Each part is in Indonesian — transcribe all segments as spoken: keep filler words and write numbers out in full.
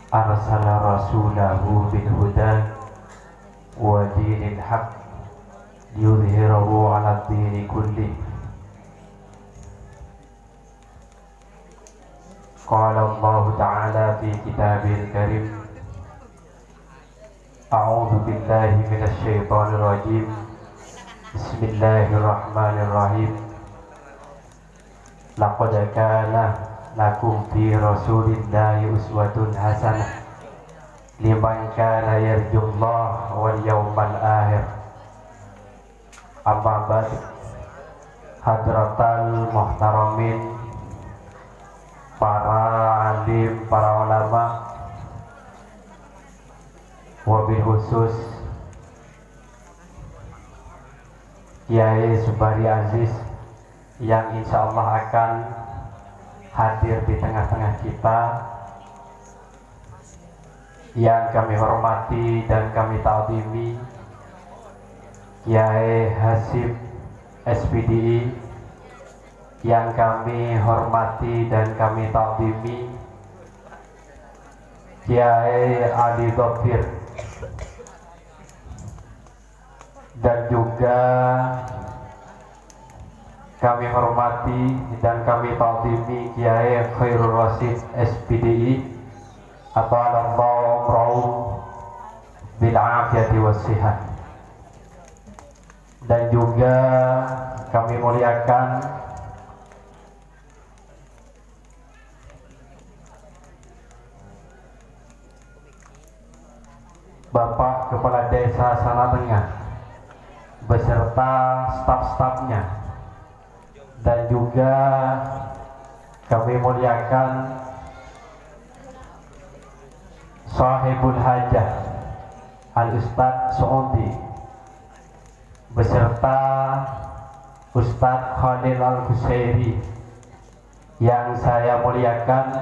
arsala rasulahu bil huda wa dinil haq liyudhhirahu 'ala ad-dini kullih. Qala Allah Ta'ala fi kitabil karim, a'udzu billahi minasy syaithanir rajim. Bismillahirrahmanirrahim. Laqad kana lakum fi rasulillahi uswatun hasanah liman kana yarjullaha wal yawmal akhir. Amma ba'd, hadratal muhtaramin, para alim, para ulama, wabil khusus Kiai Subari Aziz yang insya Allah akan hadir di tengah-tengah kita, yang kami hormati dan kami ta'zimi Kiai Hasyim S P D I, yang kami hormati dan kami ta'zimi Kiai Ali Dhafir, dan juga kami hormati dan kami ta'zimi Kiai Khairul Rasyid S P D I atau Allahu umrahum bil afiyati wassihat, dan juga kami muliakan Bapak Kepala Desa Sana Tengah beserta staf-stafnya, dan juga kami muliakan Sahibul Hajah Al-Ustadz Saudi beserta Ustadz Khalil Al-Husairi yang saya muliakan,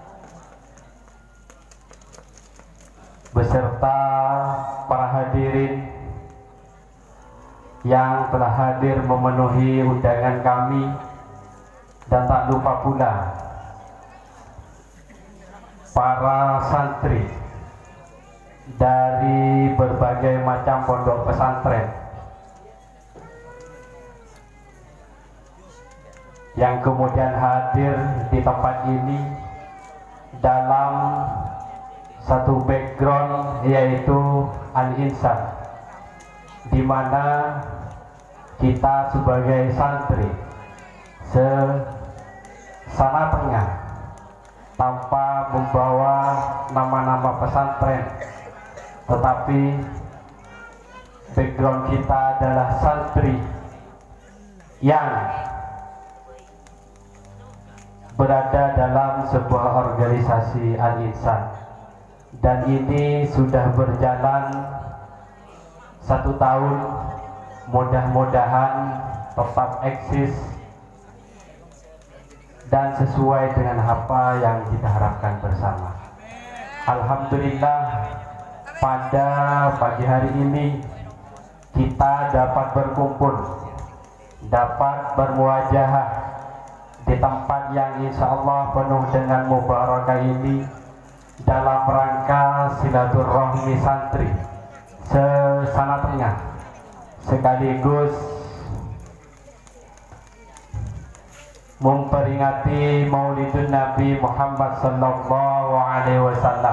beserta para hadirin yang telah hadir memenuhi undangan kami, dan tak lupa pula para santri dari berbagai macam pondok pesantren yang kemudian hadir di tempat ini dalam satu background, yaitu Al-Insan, di mana kita sebagai santri se-Sana Tengah tanpa membawa nama-nama pesantren, tetapi background kita adalah santri yang berada dalam sebuah organisasi Al-Insan, dan ini sudah berjalan satu tahun. Mudah-mudahan tetap eksis dan sesuai dengan apa yang kita harapkan bersama. Alhamdulillah, pada pagi hari ini kita dapat berkumpul, dapat bermuajahah di tempat yang insya Allah penuh dengan mubarakah ini, dalam rangka silaturahmi santri se-Sana Tengah, sekaligus memperingati Maulidun Nabi Muhammad Sallallahu Alaihi Wasallam.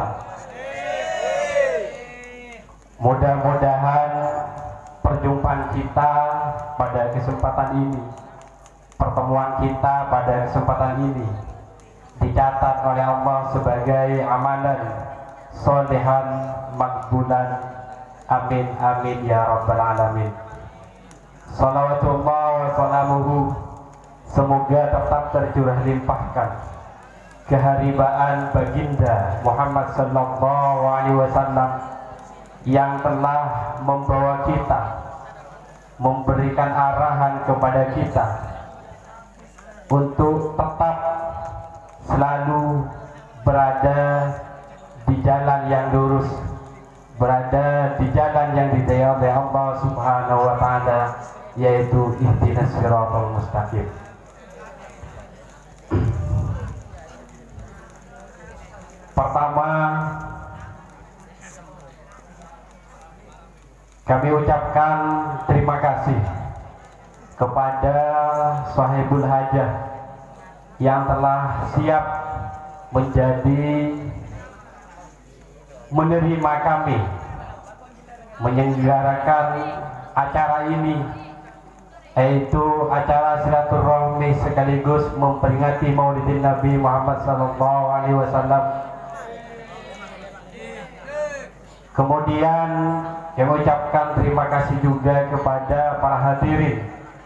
Mudah-mudahan perjumpaan kita pada kesempatan ini, pertemuan kita pada kesempatan ini dicatat oleh Allah sebagai amalan solehan makbulan. Amin amin ya rabbal alamin. Salawatullah wa salamuhu, semoga tetap tercurah limpahkan keharibaan baginda Muhammad sallallahu alaihi wasallam yang telah membawa kita, memberikan arahan kepada kita untuk tetap selalu berada di jalan yang lurus, berada di jalan yang didaya oleh Allah Subhanahu wa Ta'ala, yaitu ihdinas siratal mustaqim. Pertama, kami ucapkan terima kasih kepada Sahibul Hajah yang telah siap menjadi menerima kami menyelenggarakan acara ini, yaitu acara silaturahmi sekaligus memperingati Maulidin Nabi Muhammad sallallahu alaihi wasallam. Kemudian kami ucapkan terima kasih juga kepada para hadirin,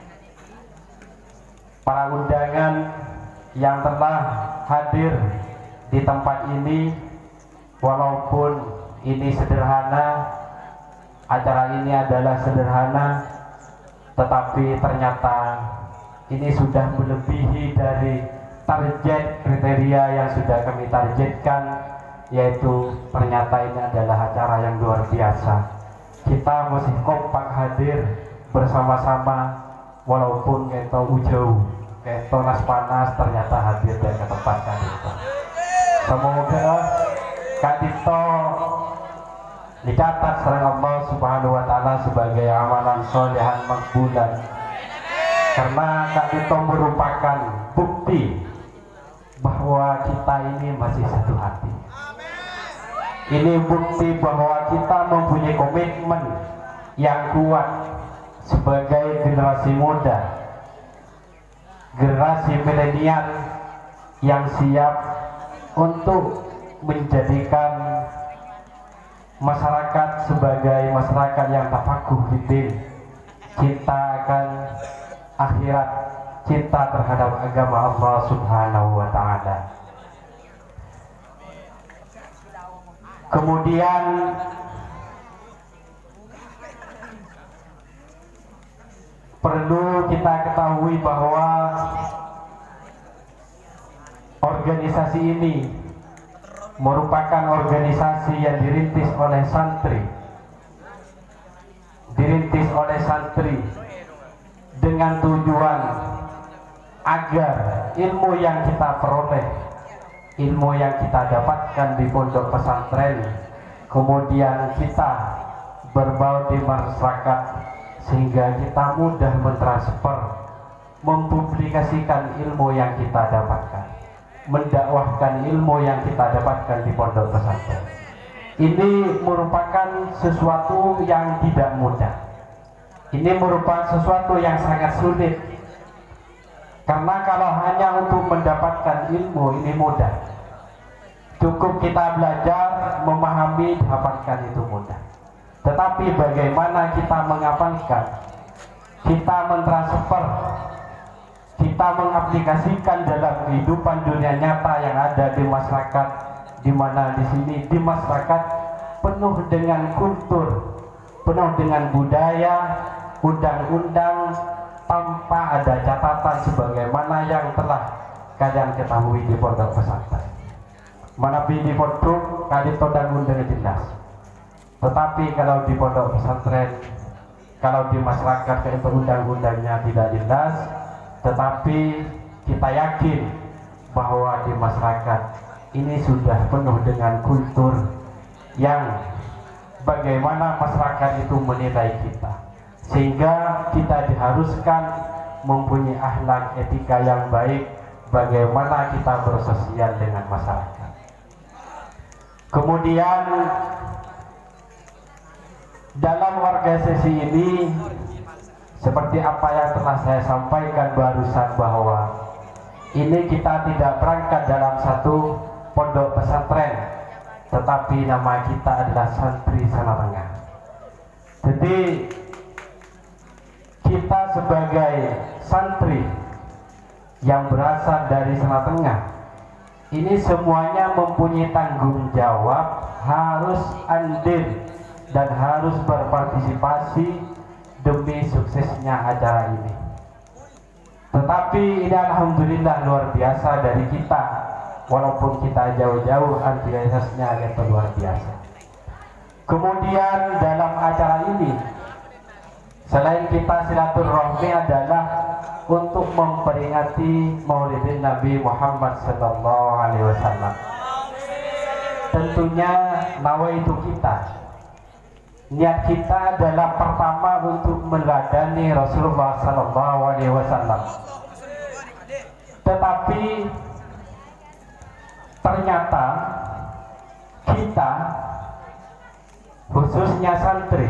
para undangan yang telah hadir di tempat ini. Walaupun ini sederhana, acara ini adalah sederhana, tetapi ternyata ini sudah melebihi dari target kriteria yang sudah kami targetkan, yaitu ternyata ini adalah acara yang luar biasa. Kita masih kompak hadir bersama-sama, walaupun kita jauh, kita nas panas, ternyata hadir dan ke tempat kami. Semoga Kadito dicatat oleh Allah Subhanahu wa taala sebagai amalan solehan makbulan, karena Kadito merupakan bukti bahwa kita ini masih satu hati. Ini bukti bahwa kita mempunyai komitmen yang kuat sebagai generasi muda, generasi milenial yang siap untuk menjadikan masyarakat sebagai masyarakat yang tafakuh fiddin, cinta akan akhirat, cinta terhadap agama Allah Subhanahu wa taala. Kemudian perlu kita ketahui bahwa organisasi ini merupakan organisasi yang dirintis oleh santri, dirintis oleh santri dengan tujuan agar ilmu yang kita peroleh, ilmu yang kita dapatkan di pondok pesantren, kemudian kita berbaur di masyarakat, sehingga kita mudah mentransfer, mempublikasikan ilmu yang kita dapatkan, mendakwahkan ilmu yang kita dapatkan di pondok pesantren. Ini merupakan sesuatu yang tidak mudah. Ini merupakan sesuatu yang sangat sulit. Karena kalau hanya untuk mendapatkan ilmu ini mudah, cukup kita belajar, memahami, dapatkan itu mudah. Tetapi bagaimana kita mengamalkan, kita mentransfer, kita mengaplikasikan dalam kehidupan dunia nyata yang ada di masyarakat, di mana di sini di masyarakat penuh dengan kultur, penuh dengan budaya, undang-undang, tanpa ada catatan sebagaimana yang telah kalian ketahui di pondok pesantren. Manapi di pondok kali todang undang jelas. Tetapi kalau di pondok pesantren, kalau di masyarakat itu undang-undangnya tidak jelas, tetapi kita yakin bahwa di masyarakat ini sudah penuh dengan kultur yang bagaimana masyarakat itu menilai kita, sehingga kita diharuskan mempunyai akhlak etika yang baik, bagaimana kita bersosial dengan masyarakat. Kemudian dalam organisasi ini, seperti apa yang telah saya sampaikan barusan, bahwa ini kita tidak berangkat dalam satu pondok pesantren, tetapi nama kita adalah santri Sana Tengah. Jadi kita sebagai santri yang berasal dari Sana Tengah ini semuanya mempunyai tanggung jawab, harus andil dan harus berpartisipasi demi suksesnya acara ini. Tetapi ini alhamdulillah luar biasa dari kita, walaupun kita jauh-jauh, antusiasnya itu luar biasa. Kemudian dalam acara ini, selain kita silaturahmi adalah untuk memperingati Maulidin Nabi Muhammad sallallahu alaihi wasallam. tentunya nawaitu kita, niat kita adalah pertama untuk meladani Rasulullah Sallallahu Alaihi Wasallam. Tetapi ternyata kita, khususnya santri,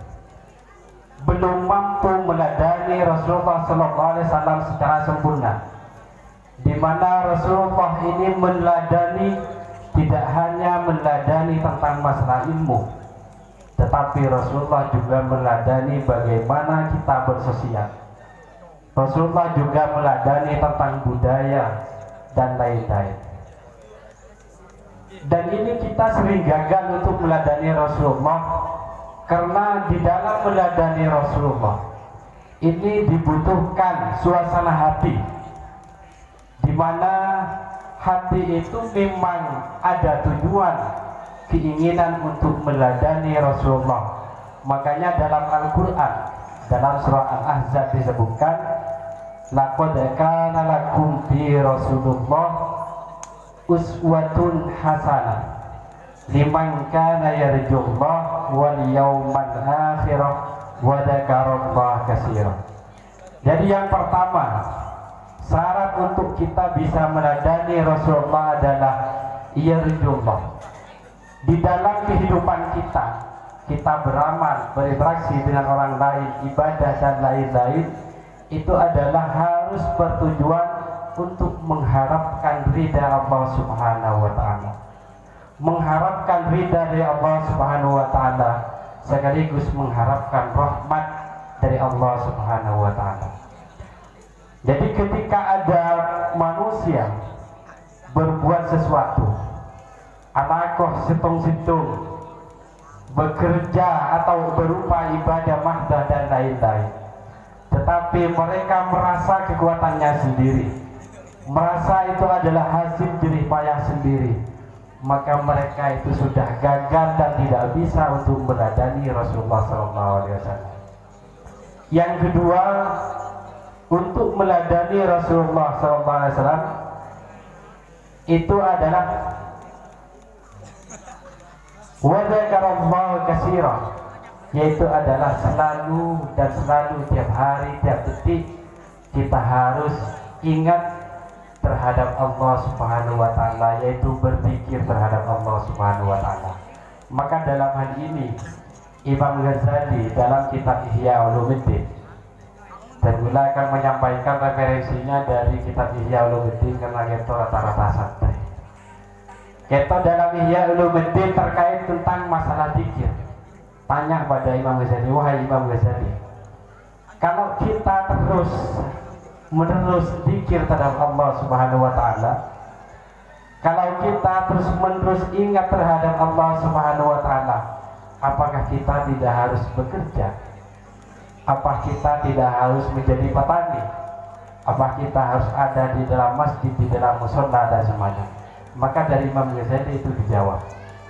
belum mampu meladani Rasulullah Sallallahu Alaihi Wasallam secara sempurna, di mana Rasulullah ini meladani tidak hanya meladani tentang masalah ilmu, tetapi Rasulullah juga meladani bagaimana kita bersosial. Rasulullah juga meladani tentang budaya dan lain-lain. Dan ini kita sering gagal untuk meladani Rasulullah, karena di dalam meladani Rasulullah ini dibutuhkan suasana hati, di mana hati itu memang ada tujuan, keinginan untuk meladani Rasulullah. Makanya dalam Al-Quran, dalam surah Al-Ahzab disebutkan, laqad kana lakum fi Rasulullah uswatun hasanah liman kana yarjullah wal yawmal akhirah wa dzakarallaha katsiran. Jadi yang pertama, syarat untuk kita bisa meladani Rasulullah adalah yarjullah. Di dalam kehidupan kita, kita beramal, berinteraksi dengan orang lain, ibadah dan lain-lain, itu adalah harus bertujuan untuk mengharapkan ridha Allah Subhanahu wa ta'ala, mengharapkan ridha dari Allah Subhanahu wa ta'ala, sekaligus mengharapkan rahmat dari Allah Subhanahu wa ta'ala. Jadi ketika ada manusia berbuat sesuatu, alakoh situng-situng, bekerja atau berupa ibadah mahdah dan lain-lain, tetapi mereka merasa kekuatannya sendiri, merasa itu adalah hasil jerih payah sendiri, maka mereka itu sudah gagal dan tidak bisa untuk meladani Rasulullah Sallallahu Alaihi Wasallam. Yang kedua, untuk meladani Rasulullah Sallallahu Alaihi Wasallam itu adalah wa dzakarallaha katsiran, yaitu adalah selalu dan selalu, tiap hari, tiap detik kita harus ingat terhadap Allah Subhanahu wa ta'ala, yaitu berpikir terhadap Allah Subhanahu wa ta'ala. Maka dalam hal ini Imam Ghazali dalam kitab Ihya Ulumuddin, dan Gula akan menyampaikan referensinya dari kitab Ihya Ulumuddin karena kita rata-rata santai. Kita dalam Ihya Ulumuddin terkait tentang masalah zikir, tanya pada Imam Ghazali, wahai Imam Ghazali, kalau kita terus menerus zikir terhadap Allah Subhanahu wa ta'ala, kalau kita terus menerus ingat terhadap Allah Subhanahu wa ta'ala, apakah kita tidak harus bekerja? Apa kita tidak harus menjadi petani? Apa kita harus ada di dalam masjid, di dalam mushola dan semuanya? Maka dari Imam Ghazali itu dijawab,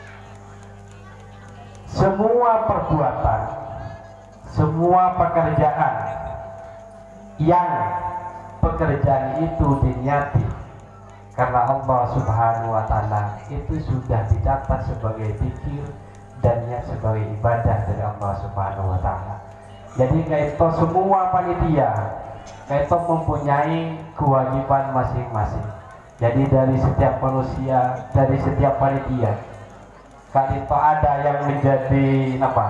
semua perbuatan, semua pekerjaan yang pekerjaan itu diniati karena Allah Subhanahu wa ta'ala, itu sudah dicatat sebagai zikir dan niat sebagai ibadah dari Allah Subhanahu wa ta'ala. Jadi kaito semua panitia kaito mempunyai kewajiban masing-masing. Jadi dari setiap manusia, dari setiap panitia, kaito ada yang menjadi apa?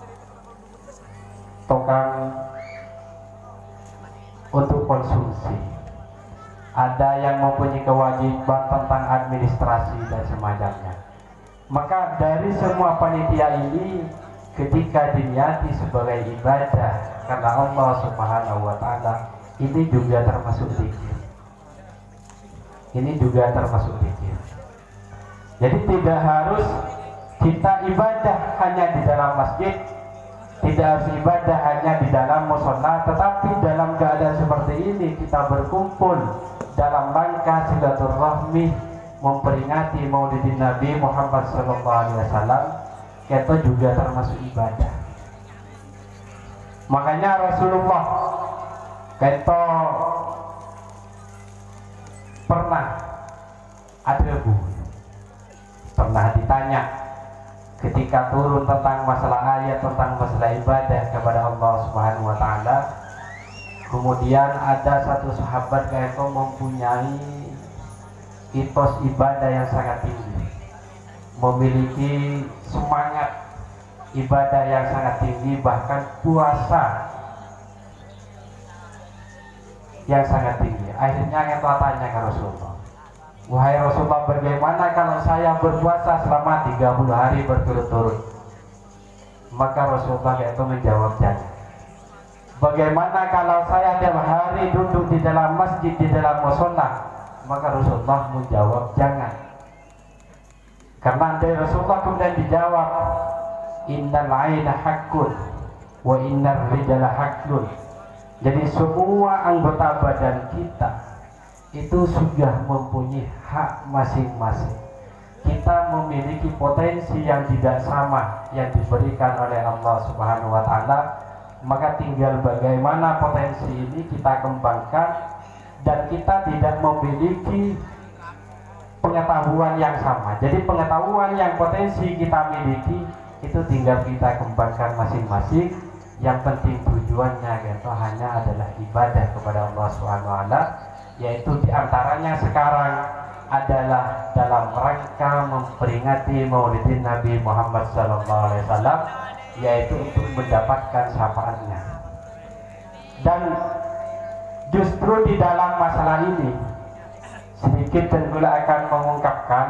Tukang untuk konsumsi, ada yang mempunyai kewajiban tentang administrasi dan semacamnya. Maka dari semua panitia ini, ketika diniati sebagai ibadah karena Allah Subhanahu wa ta'ala, ini juga termasuk zikir. Ini juga termasuk zikir. Jadi tidak harus kita ibadah hanya di dalam masjid, tidak harus ibadah hanya di dalam mushola, tetapi dalam keadaan seperti ini kita berkumpul dalam rangka silaturahmi, memperingati Maulidin Nabi Muhammad Sallallahu Alaihi Wasallam, itu juga termasuk ibadah. Makanya Rasulullah kita pernah ada bu pernah ditanya ketika turun tentang masalah ayat tentang masalah ibadah kepada Allah Subhanahu wa taala, kemudian ada satu sahabat yaitu mempunyai etos ibadah yang sangat tinggi, memiliki semangat ibadah yang sangat tinggi, bahkan puasa yang sangat tinggi. Akhirnya kita tanya ke Rasulullah, wahai Rasulullah, bagaimana kalau saya berpuasa selama tiga puluh hari berturut-turut? Maka Rasulullah itu menjawab, jangan. Bagaimana kalau saya tiap hari duduk di dalam masjid, di dalam mushola? Maka Rasulullah menjawab, jangan. Karena dari Rasulullah kemudian dijawab, innal aina haqqun wa innar rijala haqqun. Jadi semua anggota badan kita itu sudah mempunyai hak masing-masing. Kita memiliki potensi yang tidak sama yang diberikan oleh Allah Subhanahu wa taala, maka tinggal bagaimana potensi ini kita kembangkan, dan kita tidak memiliki pengetahuan yang sama. Jadi pengetahuan yang potensi kita miliki itu tinggal kita kembangkan masing-masing. Yang penting tujuannya itu hanya adalah ibadah kepada Allah Subhanahu wa taala, yaitu diantaranya sekarang adalah dalam rangka memperingati Maulidin Nabi Muhammad Sallallahu Alaihi Wasallam, yaitu untuk mendapatkan syafaatnya. Dan justru di dalam masalah ini sedikit Tenggula akan mengungkapkan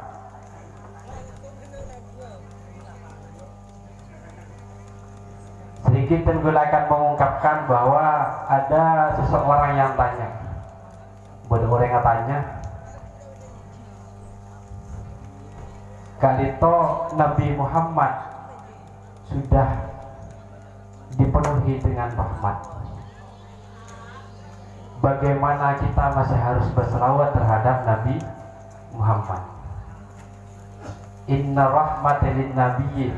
sedikit Tenggula akan mengungkapkan bahwa ada seseorang yang tanya, boleh orang yang tanya, kalito Nabi Muhammad sudah dipenuhi dengan rahmat, bagaimana kita masih harus berselawat terhadap Nabi Muhammad? Inna rahmatil nabiyyin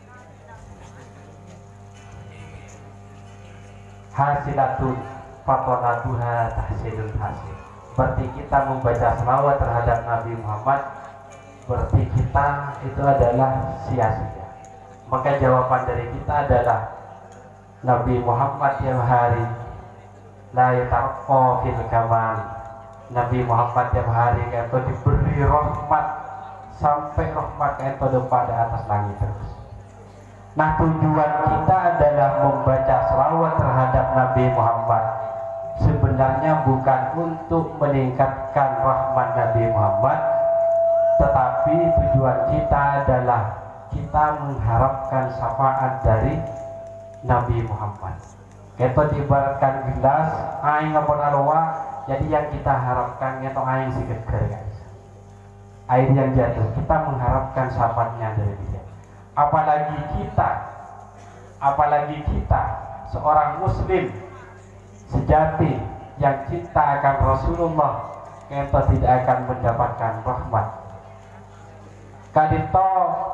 hasilatun fatonatuha tahsilul hasil. Berarti kita membaca selawat terhadap Nabi Muhammad, berarti kita itu adalah sia-sia. Maka jawaban dari kita adalah Nabi Muhammad tiap hari la yatarqa fil kamal. Nabi Muhammad tiap hari itu diberi rahmat sampai rahmat itu pada atas langit terus. Nah, tujuan kita adalah membaca selawat terhadap Nabi Muhammad sebenarnya bukan untuk meningkatkan rahmat Nabi Muhammad, tetapi tujuan kita adalah kita mengharapkan syafaat dari Nabi Muhammad. Kita diibaratkan gelas aing ngapun arwah, jadi yang kita harapkan itu aing seger guys. Air yang jatuh, kita mengharapkan syafaatnya dari dia. Apalagi kita, apalagi kita seorang muslim sejati yang cinta akan Rasulullah, kita tidak akan mendapatkan rahmat. Kadito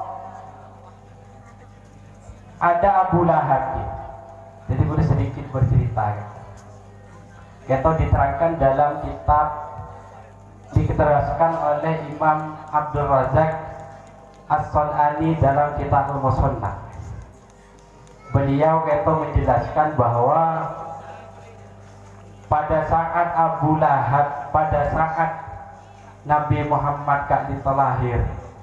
ada Abu Lahab. Jadi boleh sedikit bercerita. Kita diterangkan dalam kitab, diketeraskan oleh Imam Abdul Razak As-Sun'ani dalam kitab Al-Musannaf. Beliau itu menjelaskan bahwa pada saat Abu Lahab, pada saat Nabi Muhammad kak lahir,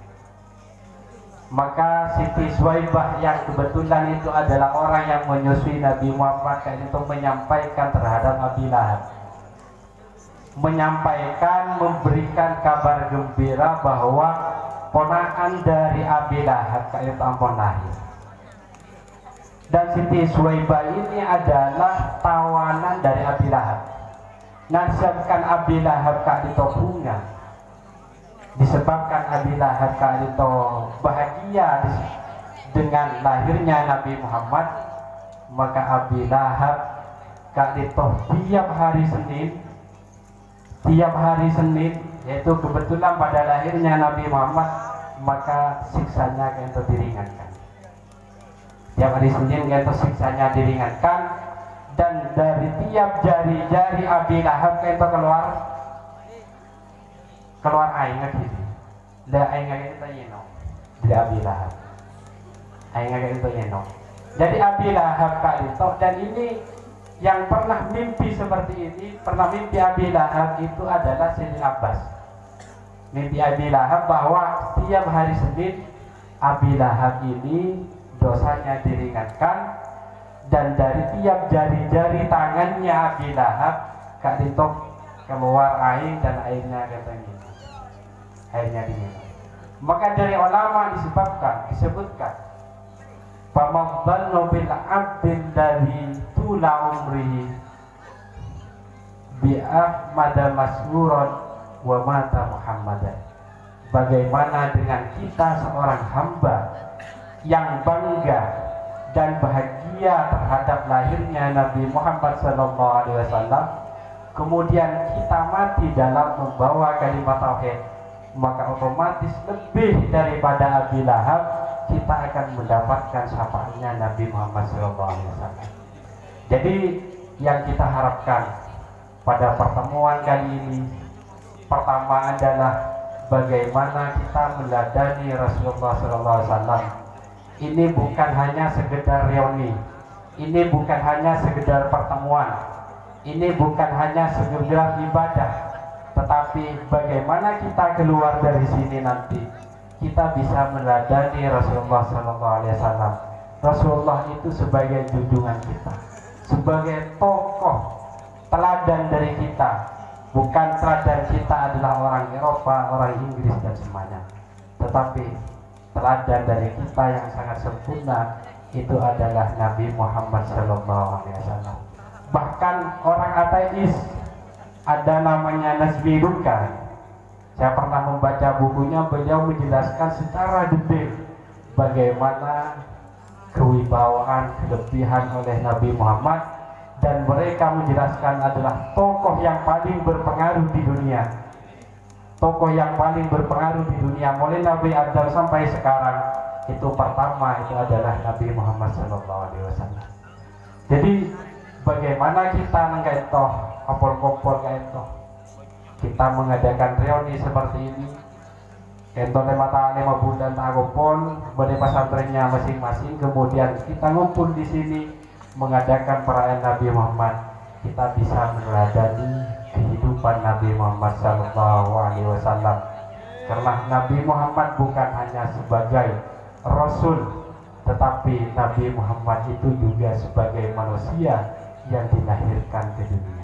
maka Siti Suwaibah yang kebetulan itu adalah orang yang menyusui Nabi Muhammad kak itu menyampaikan terhadap Abu Lahab, menyampaikan, memberikan kabar gembira bahwa ponakan dari Abi Lahab kak itu ampun lahir. Dan Siti Suwaibah ini adalah tawanan dari Abi Lahab. Nasabkan Abi Lahab kak itu bunga, disebabkan Abi Lahab kak itu bahagia dengan lahirnya Nabi Muhammad, maka Abi Lahab kak itu tiap hari Senin, tiap hari Senin, yaitu kebetulan pada lahirnya Nabi Muhammad, maka siksanya itu diringankan. Tiap hari Senin itu siksanya diringankan, dan dari tiap jari-jari Abi Lahab itu keluar keluar air gitu. la aing ngagek tayeno di Abi Lahab aing ngagek tayeno. Jadi Abi Lahab Kak Dito, dan ini yang pernah mimpi seperti ini, pernah mimpi Abi Lahab itu adalah Sayyidina Abbas. Mimpi Abi Lahab bahwa setiap hari Senin Abi Lahab ini dosanya diringankan, dan dari tiap jari-jari tangannya Abi Lahab Kak Dito keluar air, dan airnya katanya airnya dingin. Maka dari ulama disebabkan disebutkan pamadzallu bil abdin dari tula umrihi bi Ahmad masruran wa mata Muhammadan. Bagaimana dengan kita seorang hamba yang bangga dan bahagia terhadap lahirnya Nabi Muhammad sallallahu alaihi wasallam, kemudian kita mati dalam membawa kalimat tauhid, maka otomatis lebih daripada Abi Lahab kita akan mendapatkan syafaatnya Nabi Muhammad sallallahu alaihi wasallam. Jadi yang kita harapkan pada pertemuan kali ini, pertama adalah bagaimana kita meladani Rasulullah sallallahu alaihi wasallam. Ini bukan hanya sekedar reuni, ini bukan hanya sekedar pertemuan, ini bukan hanya sekedar ibadah, tetapi bagaimana kita keluar dari sini nanti kita bisa meladani Rasulullah sallallahu alaihi wasallam. Rasulullah itu sebagai junjungan kita, sebagai tokoh teladan dari kita. Bukan teladan kita adalah orang Eropa, orang Inggris dan semuanya, tetapi teladan dari kita yang sangat sempurna itu adalah Nabi Muhammad sallallahu alaihi wasallam. Bahkan orang ateis ada namanya Nazmi Luka. Saya pernah membaca bukunya, beliau menjelaskan secara detail bagaimana kewibawaan, kelebihan oleh Nabi Muhammad, dan mereka menjelaskan adalah tokoh yang paling berpengaruh di dunia. Tokoh yang paling berpengaruh di dunia mulai Nabi Adam sampai sekarang, itu pertama itu adalah Nabi Muhammad sallallahu alaihi wasallam. Jadi bagaimana kita nengkaito kompol-kompol kaito, kita mengadakan reuni seperti ini, ento mata lima bulan takumpul pada pesantrennya masing-masing, kemudian kita ngumpul di sini mengadakan perayaan Nabi Muhammad, kita bisa meneladani kehidupan Nabi Muhammad sallallahu alaihi wasallam. Karena Nabi Muhammad bukan hanya sebagai Rasul, tetapi Nabi Muhammad itu juga sebagai manusia yang dilahirkan ke dunia.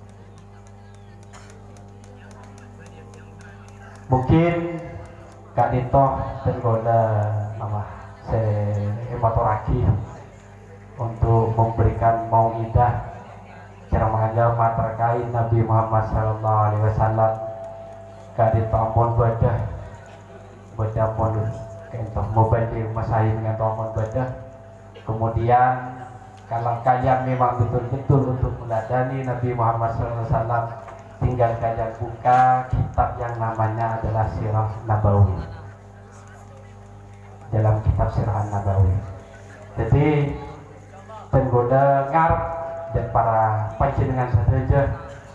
Mungkin Kak Dito tergoda nama seematoraki untuk memberikan mau'idah ceramah agama terkait Nabi Muhammad sallallahu alaihi wasallam. Kak Dito ampun badah badah ampun kentoh mubadi masahin kentoh ampun badah. Kemudian kalau kalian memang betul-betul untuk meladani Nabi Muhammad sallallahu alaihi wasallam, tinggal kalian buka kitab yang namanya adalah Sirah Nabawi. Dalam kitab Sirah Nabawi, jadi penggoda ngarep dan para panjenengan saja,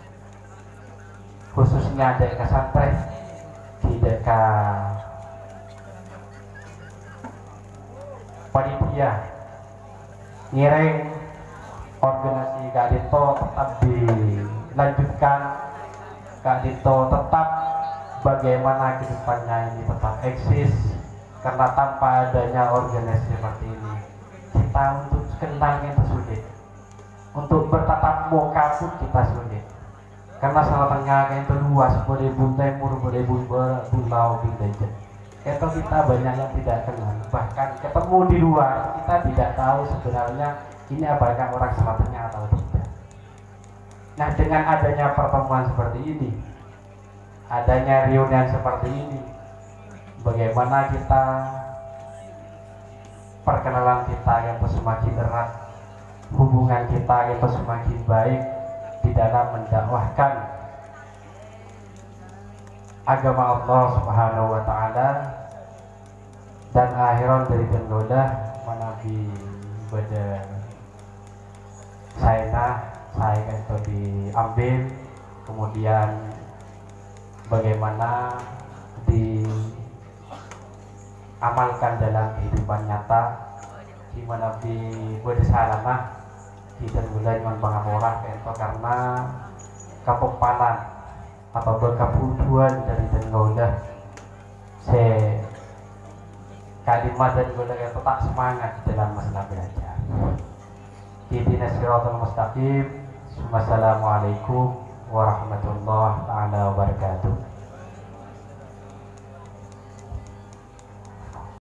khususnya dari pesantren, tidak ke panitia ngiring organisasi Kak Dito tetap dilanjutkan. Kak Dito tetap bagaimana kedepannya ini tetap eksis, karena tanpa adanya organisasi seperti ini kita untuk kenal kita sulit, untuk bertatap muka pun kita sulit, karena salah tengah itu luas, boleh bun timur, boleh bun pulau binteja. Itu kita banyak yang tidak kenal, bahkan ketemu di luar kita tidak tahu sebenarnya ini apakah orang salah tengah atau tidak. Nah, dengan adanya pertemuan seperti ini, adanya reunian seperti ini, bagaimana kita perkenalan kita yang semakin erat, hubungan kita yang semakin baik di dalam mendakwahkan agama Allah Subhanahu wa taala, dan akhiran dari pendoda manabi pada saya saya itu diambil, kemudian bagaimana di amalkan dalam kehidupan nyata di mana di berdasarkan kita mulai dengan pengamoran itu karena kepepalan atau berkebutuhan dari tenggolah se kalimat dan golah itu tak semangat dalam masalah belajar. Ihdinas siratal mustaqim. Wassalamualaikum warahmatullahi wabarakatuh.